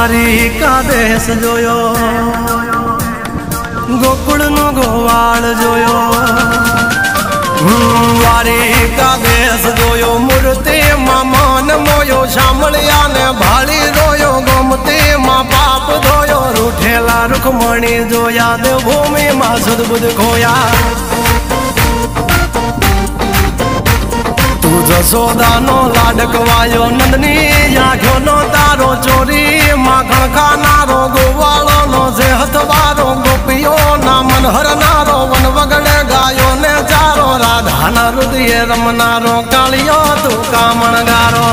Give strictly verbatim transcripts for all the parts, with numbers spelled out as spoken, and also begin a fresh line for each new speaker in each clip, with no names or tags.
द्वारिका देश जोयो गोकुल नो गोवाल जोयो द्वारिका देश जोयो मूर्ति मां मान मोयो शामलिया ने भाली रोयो गोमती मां पाप धोयो रूठेला रुखमणी जोया देवभूमि मां सद्बुद्ध खोया तू जसोदा नो लाडकवायो नंदनी आँखों नो तारो चोरी माखण खानारो गोवालो नो सेहतवारो गोपियो ना मनहर नारो वन वगड़े गायो ने चारो राधा ना हृदय रमनारो कालियो तू कामणगारो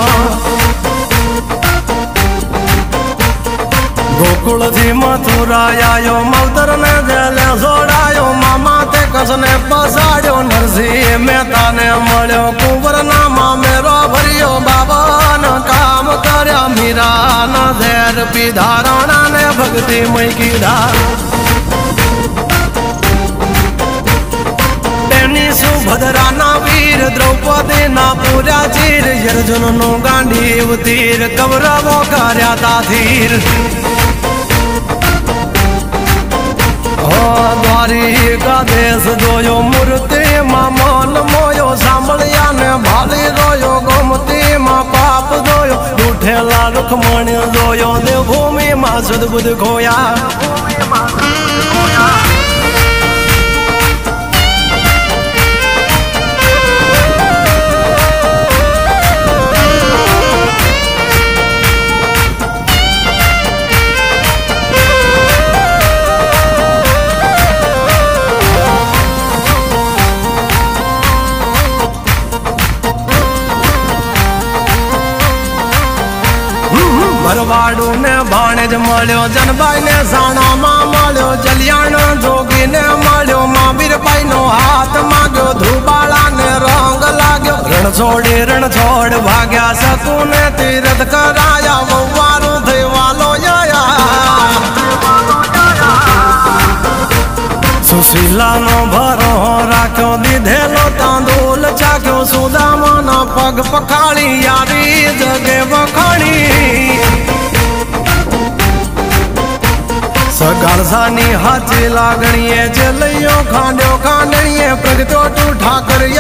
गोकुल थी मथुरा आयो मवतर ने जेले जोड़ायो मामा ते कसने पसाड़ो नरसिंह मेहता ने मळ्यो कुंवर नामा मेरो भरियो बाबा न काम कर्या मीरा न धैर पीधा राणा ने भक्ति मई कीधा सुभद्रा ना वीर द्रौपदी ना पूरा चीर अर्जुन नो गांडीव तीर कौरवो कार्या ताधीर द्वारिका देश जोयो मूर्ति मां मान मोयो शामलिया ने भाली रोयो गोमती मां पाप धोयो रूठेला रुखमणी जोयो देवभूमि मां सद्बुद्ध खोया भरवाड़ू ने भाणेज मळ्यो जनबाई ने साणा मां मळ्यो जलियाण जोगी ने मळ्यो महावीर बाई नो हाथ मांग्यो धुबाला ने रंग लाग्यो रण छोड़ी रण छोड़ भाग्या सकू ने तीरथ कराया ववारू थई वालो आया सुशीला नो भरो राख्यो दीधेलो तांदूल चाख्यो सुदामा ना पग पखाड़ी यारी जगे वखाणी सगालसानी हाथी लागणीए जलियो खांड्यो खांडणीए प्रगटो तू ठाकर